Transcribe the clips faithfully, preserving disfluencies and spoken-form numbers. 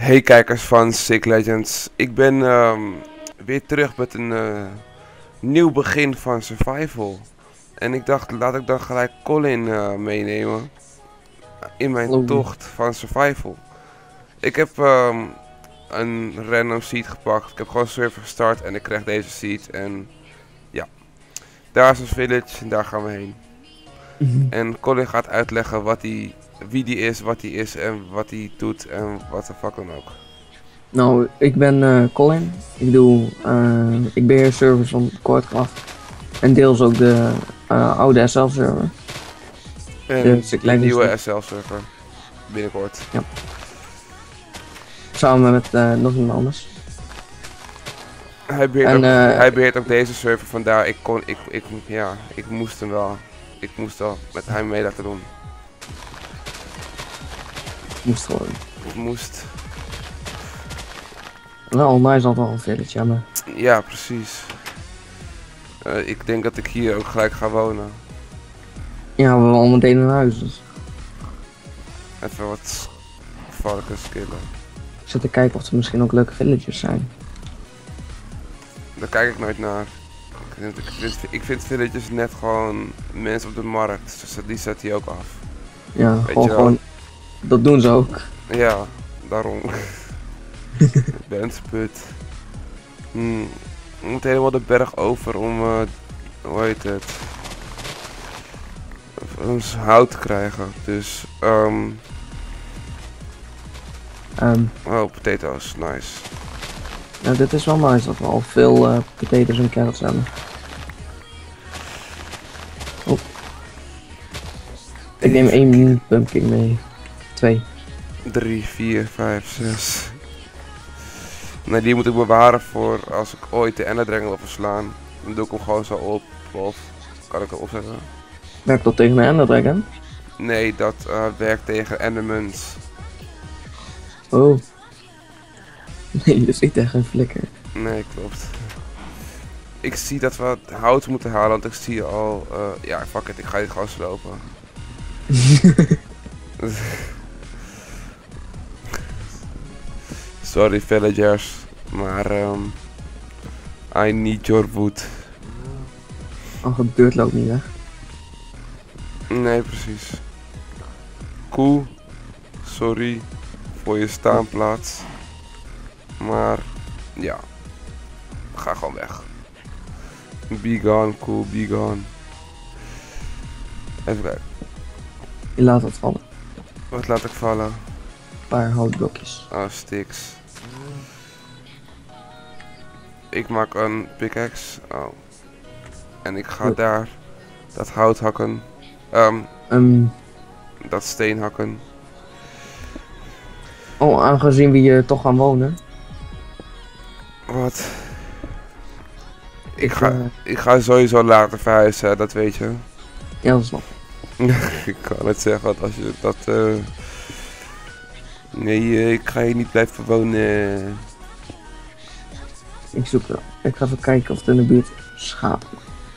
Hey kijkers van Sick Legends, ik ben um, weer terug met een uh, nieuw begin van Survival. En ik dacht, laat ik dan gelijk Colin uh, meenemen in mijn Hallo. tocht van Survival. Ik heb um, een random seed gepakt, ik heb gewoon server gestart en ik kreeg deze seed. En ja, daar is een village en daar gaan we heen. En Colin gaat uitleggen wat hij, wie die is, wat hij is en wat hij doet en wat de fuck dan ook. Nou, ik ben uh, Colin. Ik doe, uh, ik beheer servers van Coordcraft. En deels ook de uh, oude S L server. En Dus ik de leg nieuwe dus- S L server, binnenkort. Samen met uh, nog iemand anders. Hij beheert, En, ook, uh, hij beheert ook deze server, vandaar ik kon, ik, ik, ja, ik moest hem wel, ik moest wel met hem mee laten doen. Moest gewoon. Ik moest, Wel, nice had wel een village, ja, maar ja precies. Uh, ik denk dat ik hier ook gelijk ga wonen. ja, we hebben al meteen een huis, dus Even wat varkens killen. ik zit te kijken of er misschien ook leuke villages zijn. Daar kijk ik nooit naar. Ik vind, ik vind, ik vind villages net gewoon mensen op de markt, dus die zet hij ook af. Ja, Weet gewoon, je wel. gewoon, dat doen ze ook. Ja, daarom. Bensput. Hmm. We moeten helemaal de berg over om, uh, hoe heet het, ons hout te krijgen. Dus, um, Um, oh, potatoes, nice. nou, dit is wel nice dat we al veel uh, potatoes en carrots hebben. Oh. Ik neem één pumpkin mee. Twee. drie, vier, vijf, zes. Nee, die moet ik bewaren voor als ik ooit de Ender Dragon wil verslaan. Dan doe ik hem gewoon zo op, of kan ik hem opzetten? Werkt dat tegen een Ender Dragon? Nee, dat uh, werkt tegen Endermans. Oh. Nee, dat is niet echt een flikker. Nee, klopt. Ik zie dat we het hout moeten halen, want ik zie al, uh, ja fuck it, ik ga dit gewoon slopen. Sorry villagers, maar um, I need your wood. Oh, de beurt loopt niet weg. Nee, precies. Koe, sorry voor je staanplaats. Maar ja, ga gewoon weg. Be gone, cool, be gone. Even kijken, Je laat het vallen. wat laat ik vallen? Een paar houtblokjes. Oh, sticks. Ik maak een pickaxe. Oh. En ik ga Ja. daar dat hout hakken. Um, Um, dat steen hakken. oh, aangezien we hier toch gaan wonen. Wat? Ik Ik, ga, uh, ik ga sowieso later verhuizen, dat weet je. Ja, dat is nog. Ik kan het zeggen, want als je dat... Uh... Nee, uh, ik ga hier niet blijven wonen. Ik zoek wel. Ik ga even kijken of er in de buurt schapen.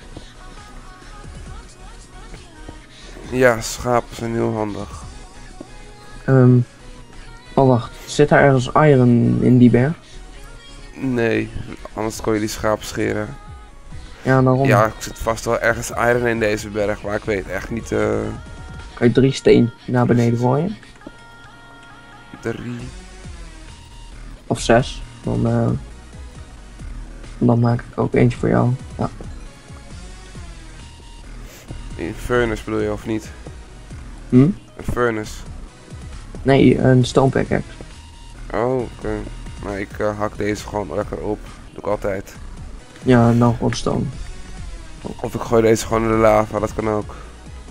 Ja, schapen zijn heel handig. Um, oh, wacht. Zit daar ergens iron in die berg? Nee, anders kon je die schapen scheren. Ja, daarom. Ja, ik zit vast wel ergens iron in deze berg, maar ik weet echt niet... Uh... Kan je drie steen naar beneden gooien? Drie... Of zes. Dan, uh, dan maak ik ook eentje voor jou. Ja. Een furnace bedoel je, of niet? Hm? Een furnace. Nee, een stone pickaxe. Oh, oké. Okay. Maar ik uh, hak deze gewoon lekker op. Doe ik altijd. Ja, nou gewoon stone. Of ik gooi deze gewoon in de lava, dat kan ook.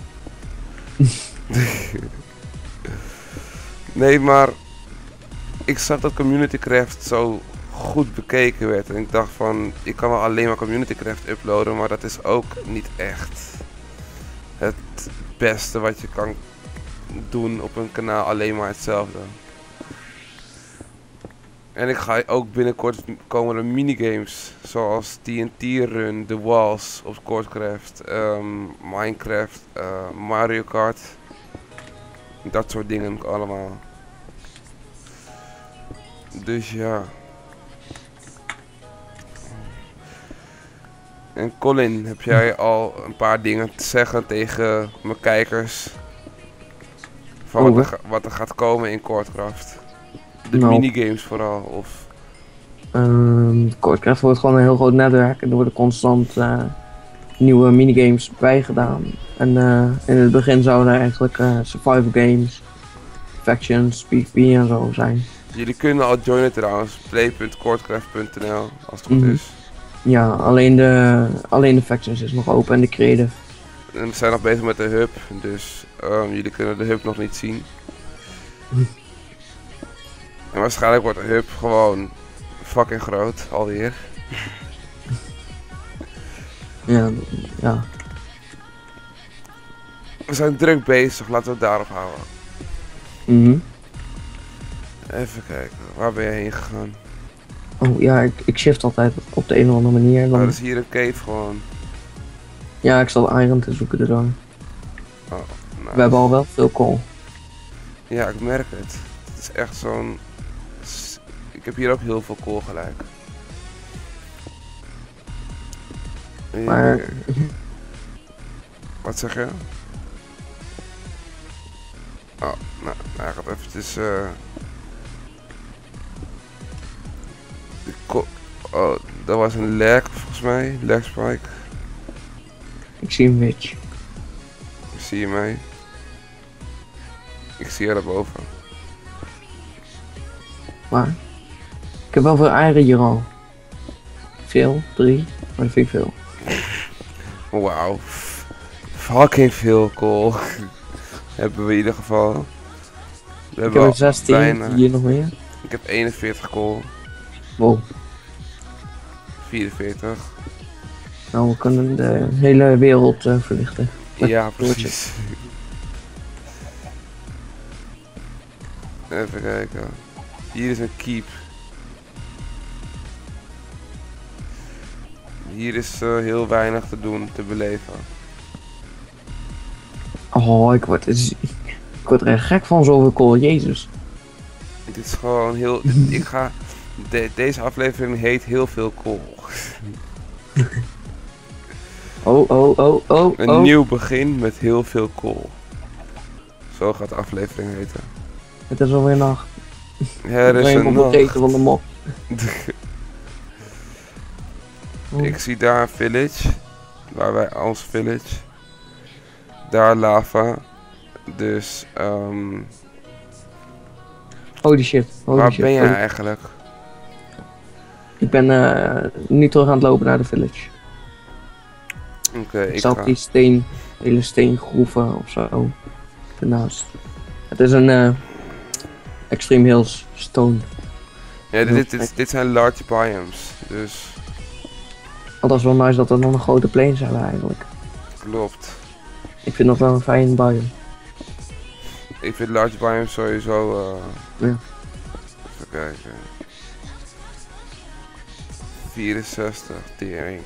Nee, maar... Ik zag dat Community Craft zo goed bekeken werd. En ik dacht van... Ik kan wel alleen maar Community Craft uploaden, maar dat is ook niet echt... Het beste wat je kan doen op een kanaal, alleen maar hetzelfde. En ik ga ook binnenkort komen er minigames zoals T N T Run, The Walls op Coordcraft, um, Minecraft, uh, Mario Kart. Dat soort dingen allemaal. Dus ja. En Colin, heb jij al een paar dingen te zeggen tegen mijn kijkers? Van wat er, Over? ga- wat er gaat komen in Courtcraft? De Nou. minigames vooral, of... Ehm Courtcraft wordt gewoon een heel groot netwerk en er worden constant eh, nieuwe minigames bijgedaan. En eh, in het begin zouden er eigenlijk eh, survival games, factions, PvP en zo zijn. Jullie kunnen al joinen trouwens, play punt courtcraft punt n l als het goed Mhm. is. Ja, alleen de, alleen de factions is nog open en de creative. En we zijn nog bezig met de hub, dus ehm, jullie kunnen de hub nog niet zien. En waarschijnlijk wordt de hub gewoon fucking groot, alweer. Ja, ja. We zijn druk bezig, laten we het daarop houden. Mhm. Even kijken, waar ben je heen gegaan? Oh ja, ik, ik shift altijd op de een of andere manier. Oh, Dan, dat is hier een cave gewoon. ja, ik zal iron te zoeken erdoor. Oh, nice. We hebben al wel veel coal. Ja, ik merk het. Het is echt zo'n... s- Ik heb hier ook heel veel kool gelijk. Maar Hier. Wat zeg je? Oh, nou, hij gaat eventjes... eh de ko- oh, dat was een lag volgens mij. Lag spike. ik zie een witch. Zie je mij? Ik zie je daarboven. Maar ik heb wel veel eieren hier al. Veel, drie, maar dat vind ik veel. Wauw. F- Fucking veel kool. Hebben we in ieder geval. We Ik hebben heb al er zestien, bijna- hier nog meer. Ik heb eenenveertig kool. Wow, vierenveertig. nou we kunnen de hele wereld eh, verlichten. Met Ja, broodje. precies. Even kijken. Hier is een keep. Hier is eh, heel weinig te doen, te beleven. Oh, ik word, ik word er echt gek van zoveel kool, jezus. Dit is gewoon heel... dit- ik ga... de- deze aflevering heet heel veel kool. Oh, oh, oh, oh, Een oh. nieuw begin met heel veel kool. Zo gaat de aflevering heten. Het is alweer nacht. Er is Ik ben een op het eten nacht. van de mop. Oh. Ik zie daar een village. Waar wij, ons village. Daar lava. Dus, ehm Holy shit, holy waar shit. ben jij holy- eigenlijk? Ik ben eh, nu terug aan het lopen naar de village. Oké, Ik ik sta op ga. die steen, hele steengroeven of zo. Ernaast. Het is een eh, Extreme Hills stone. Ja, dit, dit, dit zijn large biomes. Dus, Want dat is wel nice dat er nog een grote plains hebben eigenlijk. klopt. Ik vind dat wel een fijn biome. Ik vind large biomes sowieso... eh Ja. Even kijken. vierenzestig, tering.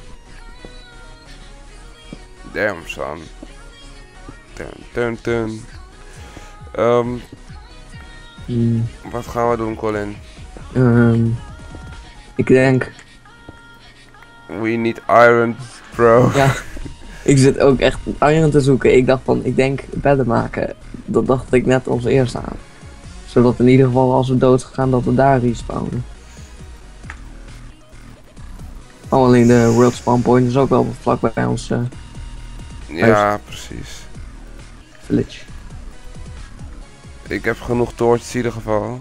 Damn son. Dun dun dun. Ehm, Hmm. wat gaan we doen, Colin? Ehm, ik denk, We need iron, bro. ja, ik zit ook echt iron te zoeken. Ik dacht van, ik denk bedden maken. Dat dacht ik net als eerste aan. Zodat in ieder geval als we dood gaan dat we daar respawnen. Oh, alleen de world spawn point is ook wel vlak bij ons eh, Ja, precies. village. Ik heb genoeg toortjes in ieder geval.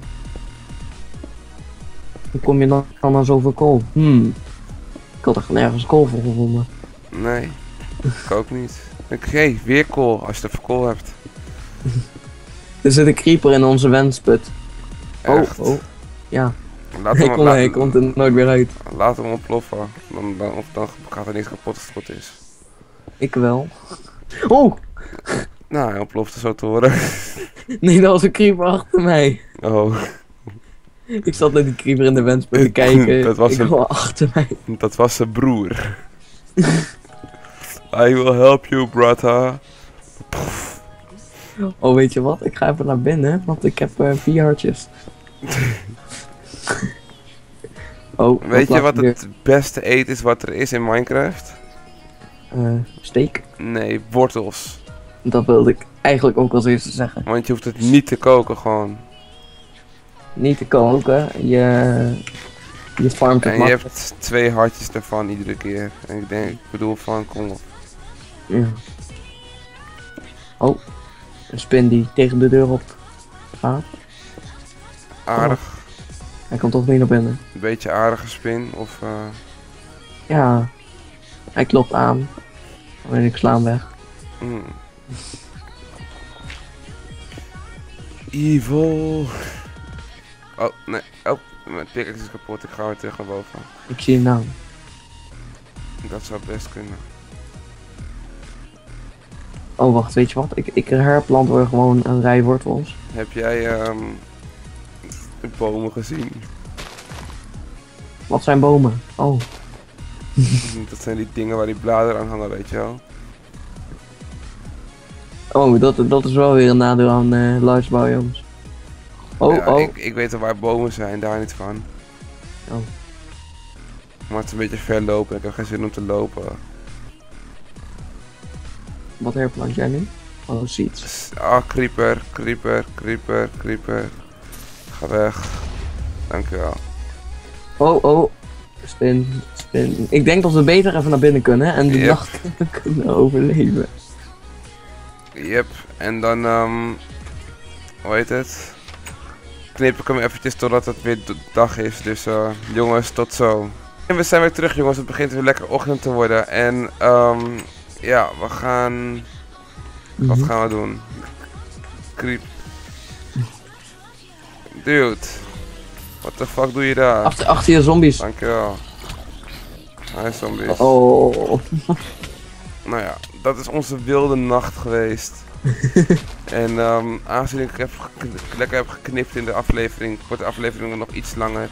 Hoe kom je dan aan zoveel kool? Hmm. Ik had echt nergens kool voor gevonden. Nee, ik ook niet. Oké, weer kool als je er kool hebt. Er zit een creeper in onze wensput. Echt. Oh, oh. Ja, Laat hij, hem, kon, laat- hij komt er nooit meer uit. laat hem ontploffen. Dan, dan, of dan gaat er niks kapot als het goed is. Ik wel. Oh! Nou, hij ontplofte zo te horen. Nee, dat was een creeper achter mij. Oh, Ik zat naar die creeper in de wensput te kijken. Dat was ik een- kwam achter mij. dat was zijn broer. I will help you, brother. Oh, weet je wat? Ik ga even naar binnen, want ik heb eh, vier hartjes. Oh, Weet je wat weer? het beste eten is wat er is in Minecraft? Uh, steak? Nee, wortels. Dat wilde ik eigenlijk ook als eerste zeggen. Want je hoeft het niet te koken gewoon. Niet te koken, je, je farmt het En je makkelijk. hebt twee hartjes ervan iedere keer. En ik denk, ik bedoel van, kom op. Ja. Oh, een spin die tegen de deur op gaat. Aardig. Hij komt toch niet naar binnen. Een beetje aardige spin of... Uh... Ja, hij klopt aan. En ik sla hem weg. Mm. Evil. Oh, nee. Oh, mijn pickaxe is kapot. Ik ga weer terug naar boven. Ik zie hem nou. Dat zou best kunnen. Oh, wacht, weet je wat? Ik, ik herplant weer gewoon een rij wortels. Heb jij um, bomen gezien? Wat zijn bomen? Oh, Dat zijn die dingen waar die bladeren aan hangen, weet je wel. oh dat, dat is wel weer een nadeel aan uh, large biomes. Oh, Ja, oh. ik, ik weet al waar bomen zijn, daar niet van. Oh. Maar het is een beetje ver lopen, ik heb geen zin om te lopen. Wat herplant jij nu? Oh, seeds. Ah, creeper, creeper, creeper, creeper. Ga weg. Dankjewel. Oh, oh. Spin, spin. Ik denk dat we beter even naar binnen kunnen en de Yep. nacht kunnen overleven. Yep, en dan, um, hoe heet het? Knip ik hem eventjes totdat het weer d- dag is. Dus uh, jongens, tot zo. En we zijn weer terug jongens, het begint weer lekker ochtend te worden. En um, ja, we gaan... Wat Mhm. gaan we doen? Creep. Dude. What the fuck doe je daar? Achter, achter je zombies. Dankjewel. Hi zombies. Oh. Nou ja, dat is onze wilde nacht geweest. En um, aangezien ik heb gek- lekker heb geknipt in de aflevering, wordt de aflevering nog iets langer.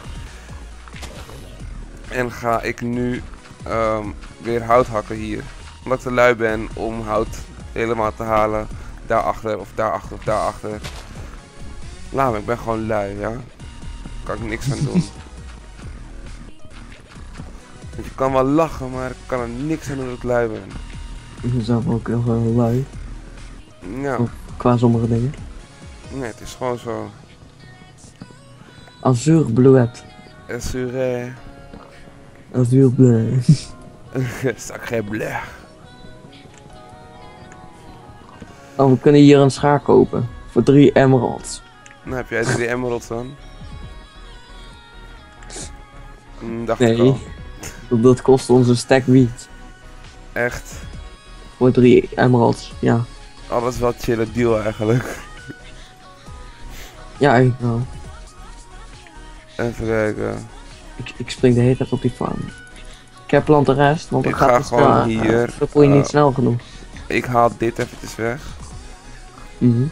En ga ik nu um, weer hout hakken hier. Omdat ik te lui ben om hout helemaal te halen. Daarachter of daarachter of daarachter. Laat me, ik ben gewoon lui, ja. Daar kan ik niks aan doen. Want je kan wel lachen, maar ik kan er niks aan doen dat ik lui ben. Ik ben zelf ook heel uh, lui. Ja, Oh. Qua sommige dingen. nee, het is gewoon zo. Azur bluet. Assuré. Azur bluet. Sacré bleu. Oh, we kunnen hier een schaar kopen. Voor drie emeralds. Nou, heb jij drie emeralds dan? Mm, dacht Nee. ik al. Dat, dat kost ons een stack wheat. Echt. Voor drie emeralds, ja. Oh, dat is wel een chille deal eigenlijk. Ja, eigenlijk wel. Even kijken. Ik, ik spring de hele tijd op die farm. Ik heb plant de rest, want dan Ik gaat ga het gewoon snel, hier, uh, dan voel je niet uh, snel genoeg. Ik haal dit eventjes weg. Mhm.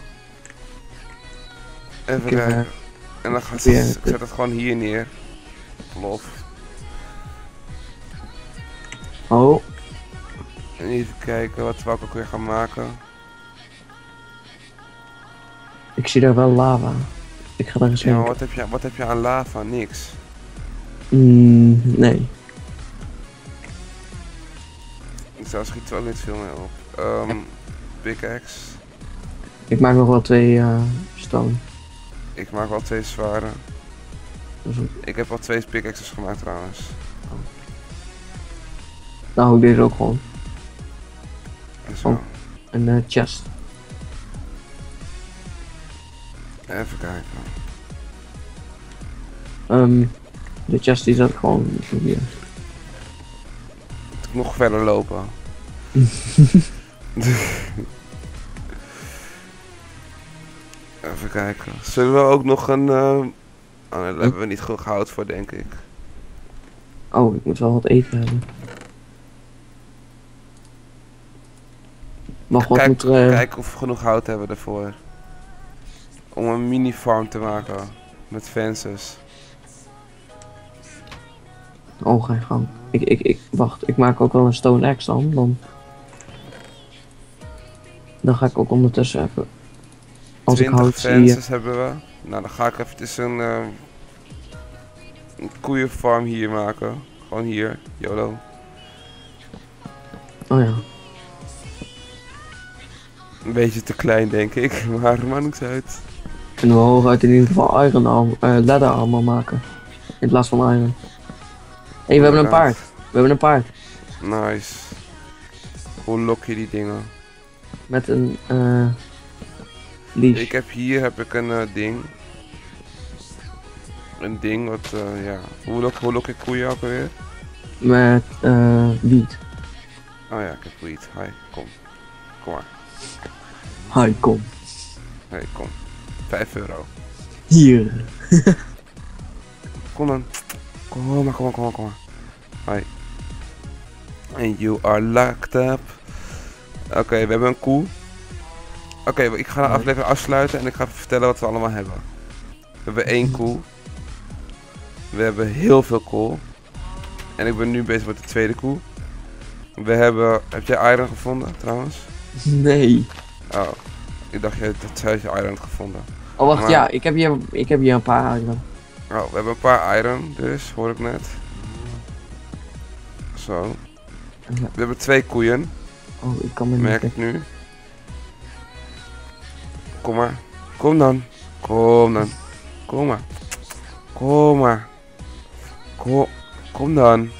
Even Ik heb, kijken. uh, En dan ga ik, probeer- ik zet het gewoon hier neer. Lof. Oh, En even kijken wat we ook weer gaan maken. ik zie daar wel lava. Ik ga daar eens Ja, maar heen. wat heb je, wat heb je aan lava? Niks. Mm, nee. Daar schiet er ook niet veel mee op. Um, pickaxe. Ik maak nog wel twee uh, stone. Ik maak wel twee zware. Dat is ook- Ik heb al twee pickaxes gemaakt trouwens. Dan hou ik deze ook gewoon. Zo. Oh. Een uh, chest. Even kijken. Um, de chest die zat gewoon hier. Moet ik nog verder lopen? Even kijken. Zullen we ook nog een... Uh... Oh nee, daar hebben we niet genoeg hout voor, denk ik. Oh, ik moet wel wat eten hebben. Wacht, wat Kijk, moet er... uh, kijk of we genoeg hout hebben ervoor. Om een mini farm te maken. Met fences. Oh, ga je gang. Ik, ik, ik, wacht, ik maak ook wel een stone axe dan. Dan, dan ga ik ook ondertussen even... Als ik twintig hout zie... fences hebben we. Nou, dan ga ik eventjes een... Uh... een koeienfarm hier maken. Gewoon hier, YOLO. Oh ja. Een beetje te klein denk ik, maar maakt niks uit. Kunnen we hooguit in ieder geval iron arm, uh, leather armor maken. In plaats van iron. Hé, hey, we hebben een paard. We hebben een paard. Nice. Hoe lok je die dingen? Met een uh, leash. Ik heb hier heb ik een uh, ding. Een ding wat, uh, ja. Hoe lok, hoe lok ik koeien ook alweer? Met uh, wiet. Oh ja, ik heb wiet. Hi, kom. Kom maar. Hi, kom. Hey, kom. Vijf euro. Hier. Kom dan. Kom maar, kom maar, kom maar, kom maar. Hi. And you are locked up. Oké, okay, we hebben een koe. Oké, okay, ik ga de aflevering afsluiten en ik ga vertellen wat we allemaal hebben. We hebben één koe. We hebben heel veel kool. En ik ben nu bezig met de tweede koe. We hebben... Heb jij iron gevonden trouwens? Nee. Oh, ik dacht jij dat zou je iron gevonden. Oh wacht, maar... ja, ik heb, hier, ik heb hier een paar iron. Oh, we hebben een paar iron dus, hoor ik net. Zo. We hebben twee koeien. Oh, ik kan me niet. Merk ik nu. Kom maar. Kom dan. Kom dan. Kom maar. Kom maar. Kom, kom dan.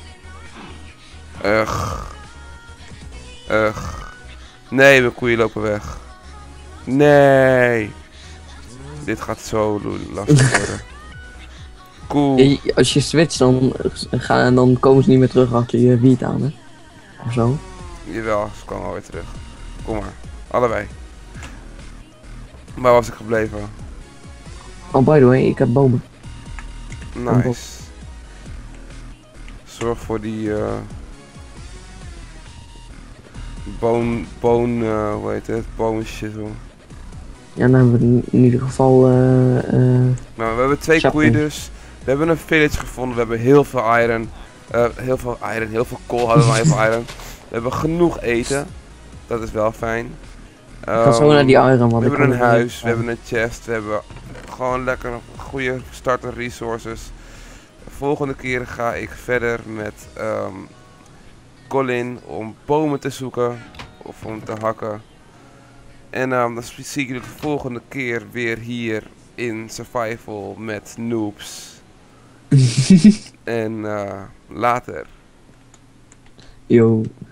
Ugh. Ugh. Nee, mijn koeien lopen weg. Nee. Dit gaat zo lastig worden. Cool. Ja, als je switcht dan, gaan, dan komen ze niet meer terug achter je wiet aan, hè? Of zo. Jawel, ze komen alweer terug. Kom maar. Allebei. Waar was ik gebleven? Oh, by the way, ik heb bomen. Nice. Zorg voor die uh, boon, boon, uh, hoe heet het? Boon shizzle. Ja, dan hebben we in ieder geval uh, uh, Nou, we hebben twee Chappie. koeien dus. We hebben een village gevonden, we hebben heel veel iron. Uh, heel veel iron, heel veel kool hadden we, heel veel iron. We hebben genoeg eten. Dat is wel fijn. ik ga zo Um, naar die iron, want we ik hebben kan een er huis, niet- we hebben een chest, we hebben gewoon lekker goede starter resources. De volgende keer ga ik verder met um, Colin om bomen te zoeken of om te hakken. En um, dan zie ik jullie de volgende keer weer hier in survival met noobs. En uh, later. Yo.